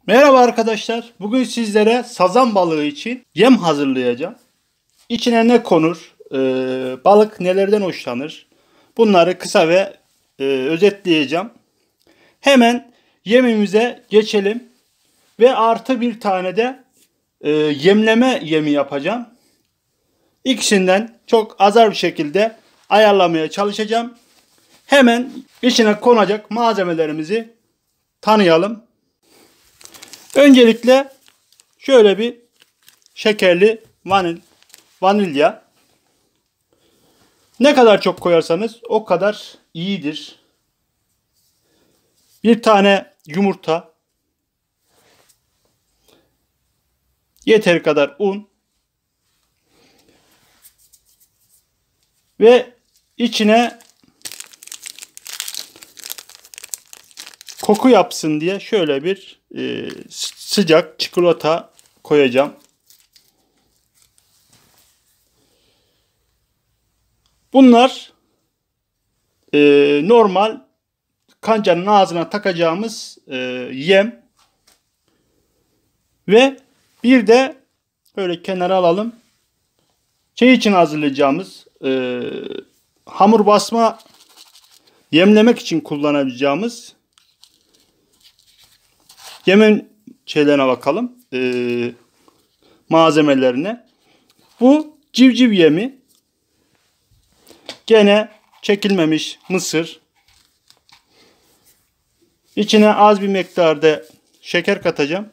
Merhaba arkadaşlar. Bugün sizlere sazan balığı için yem hazırlayacağım. İçine ne konur? Balık nelerden hoşlanır? Bunları kısa ve özetleyeceğim. Hemen yemimize geçelim. Ve artı bir tane de yemleme yemi yapacağım. İkisinden çok azar bir şekilde ayarlamaya çalışacağım. Hemen içine konacak malzemelerimizi tanıyalım. Öncelikle şöyle bir şekerli vanilya. Ne kadar çok koyarsanız o kadar iyidir. Bir tane yumurta. Yeteri kadar un. Ve içine koku yapsın diye şöyle bir sıcak çikolata koyacağım. Bunlar normal kancanın ağzına takacağımız yem. Ve bir de böyle kenara alalım. Şey için hazırlayacağımız hamur basma yemlemek için kullanabileceğimiz yemin şeylerine bakalım. Malzemelerine. Bu civciv yemi. Gene çekilmemiş mısır. İçine az bir miktarda şeker katacağım.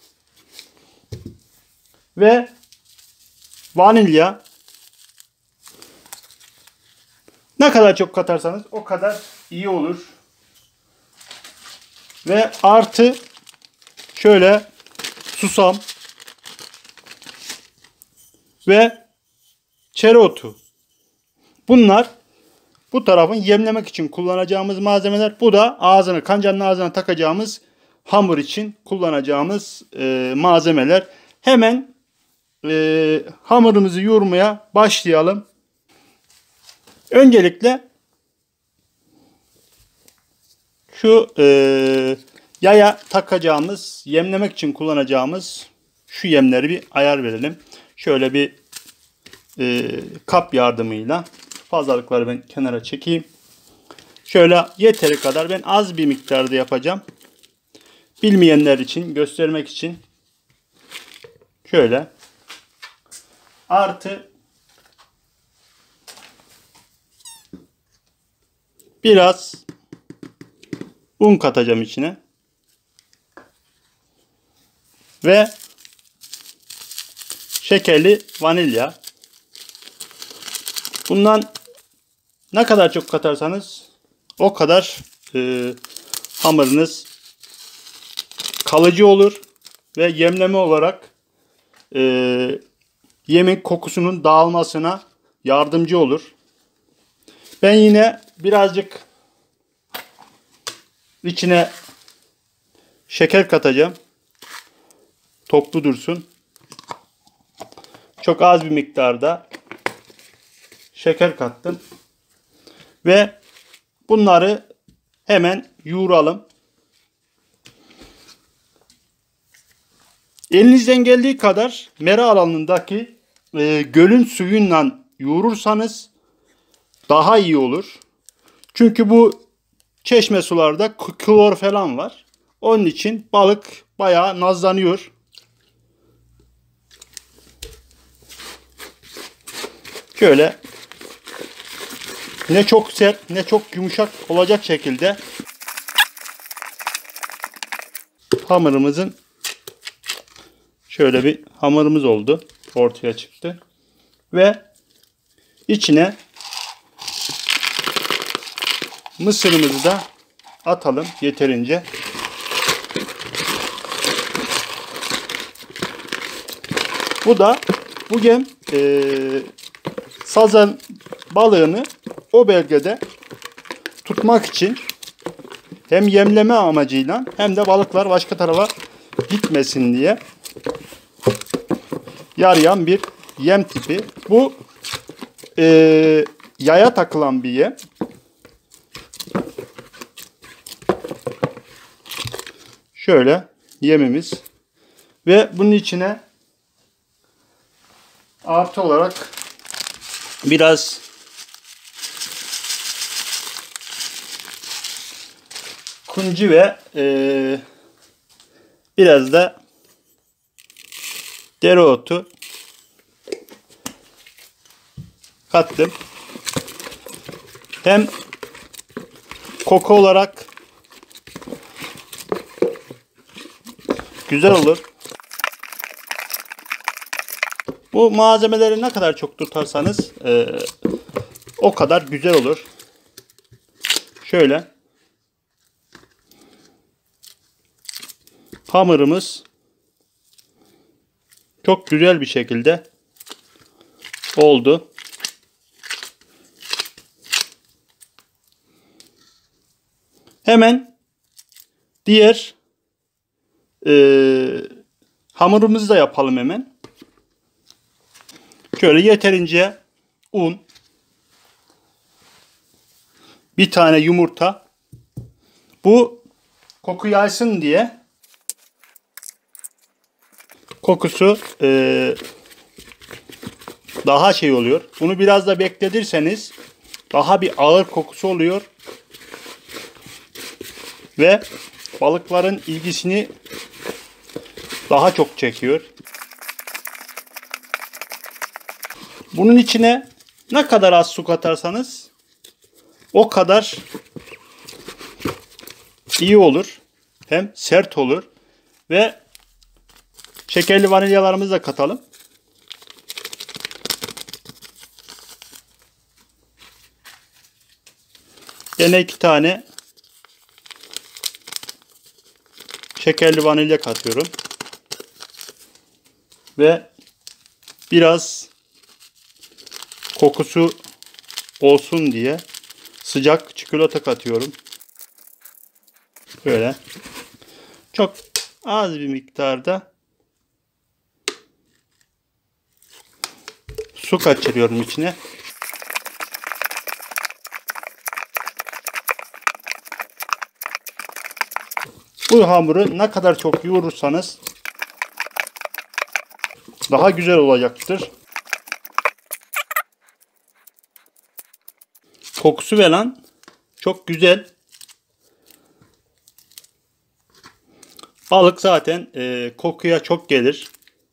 Ve vanilya. Ne kadar çok katarsanız o kadar iyi olur. Ve artı şöyle susam ve çereotu. Bunlar bu tarafın yemlemek için kullanacağımız malzemeler. Bu da kancanın ağzına takacağımız hamur için kullanacağımız malzemeler. Hemen hamurumuzu yoğurmaya başlayalım. Öncelikle şu yaya takacağımız, yemlemek için kullanacağımız şu yemleri bir ayar verelim. Şöyle bir kap yardımıyla fazlalıkları ben kenara çekeyim. Şöyle yeteri kadar, ben az bir miktarda yapacağım. Bilmeyenler için, göstermek için. Şöyle. Artı biraz un katacağım içine. Ve şekerli vanilya. Bundan ne kadar çok katarsanız o kadar hamurunuz kalıcı olur ve yemleme olarak yemin kokusunun dağılmasına yardımcı olur. Ben yine birazcık içine şeker katacağım. Toplu dursun. Çok az bir miktarda şeker kattım. Ve bunları hemen yoğuralım. Elinizden geldiği kadar mera alanındaki gölün suyuyla yoğurursanız daha iyi olur. Çünkü bu çeşme sularda klor falan var. Onun için balık bayağı nazlanıyor. Şöyle ne çok sert ne çok yumuşak olacak şekilde hamurumuzun şöyle bir hamurumuz oldu. Ortaya çıktı. Ve içine mısırımızı da atalım yeterince. Bu yem sazan balığını o bölgede tutmak için hem yemleme amacıyla hem de balıklar başka tarafa gitmesin diye yarayan bir yem tipi. Bu yaya takılan bir yem. Şöyle yemimiz. Ve bunun içine artı olarak biraz kunci ve biraz da dereotu kattım. Hem koku olarak güzel olur. Bu malzemeleri ne kadar çok tutarsanız o kadar güzel olur. Şöyle hamurumuz çok güzel bir şekilde oldu. Hemen diğer hamurumuzu da yapalım hemen. Şöyle yeterince un, bir tane yumurta. Bu koku yaysın diye, kokusu daha şey oluyor. Bunu biraz da bekletirseniz daha bir ağır kokusu oluyor. Ve balıkların ilgisini daha çok çekiyor. Bunun içine ne kadar az su katarsanız o kadar iyi olur. Hem sert olur. Ve şekerli vanilyalarımızı da katalım. Yine 2 tane şekerli vanilya katıyorum. Ve biraz kokusu olsun diye sıcak çikolata katıyorum. Böyle. Çok az bir miktarda su kaçırıyorum içine. Bu hamuru ne kadar çok yoğurursanız daha güzel olacaktır. Kokusu falan çok güzel. Balık zaten kokuya çok gelir.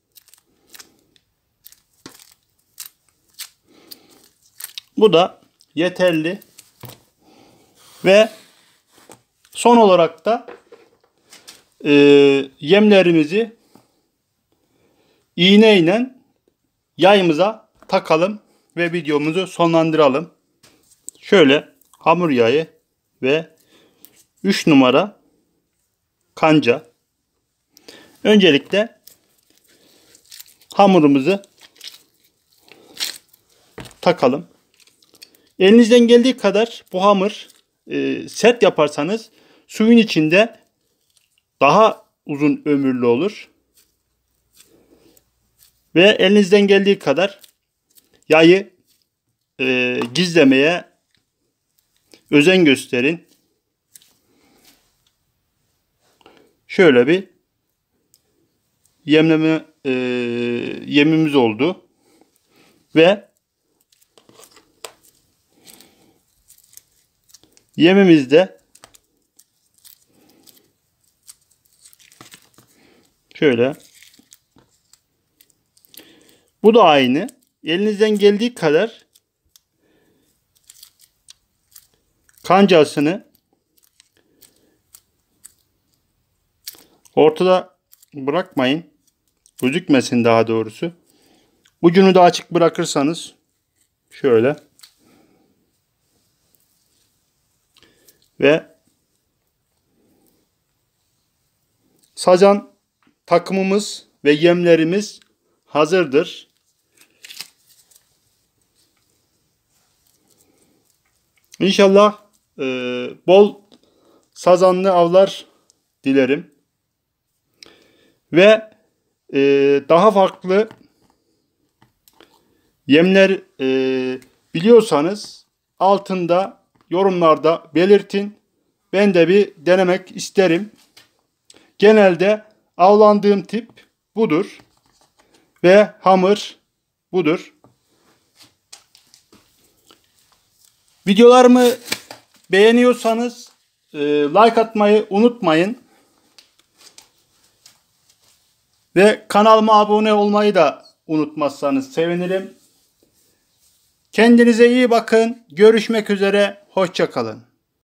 Bu da yeterli. Ve son olarak da yemlerimizi iğneyle yayımıza takalım ve videomuzu sonlandıralım. Şöyle hamur yağı ve 3 numara kanca. Öncelikle hamurumuzu takalım. Elinizden geldiği kadar bu hamur sert yaparsanız suyun içinde daha uzun ömürlü olur. Ve elinizden geldiği kadar yağı gizlemeye özen gösterin. Şöyle bir yemimiz oldu. Ve yemimizde şöyle, bu da aynı. Elinizden geldiği kadar kancasını ortada bırakmayın. Gözükmesin daha doğrusu. Ucunu da açık bırakırsanız şöyle ve sazan takımımız ve yemlerimiz hazırdır. İnşallah bol sazanlı avlar dilerim. Ve daha farklı yemler biliyorsanız altında yorumlarda belirtin. Ben de bir denemek isterim. Genelde avlandığım tip budur. Ve hamur budur. Videolarımı beğeniyorsanız like atmayı unutmayın. Ve kanalıma abone olmayı da unutmazsanız sevinirim. Kendinize iyi bakın. Görüşmek üzere. Hoşça kalın.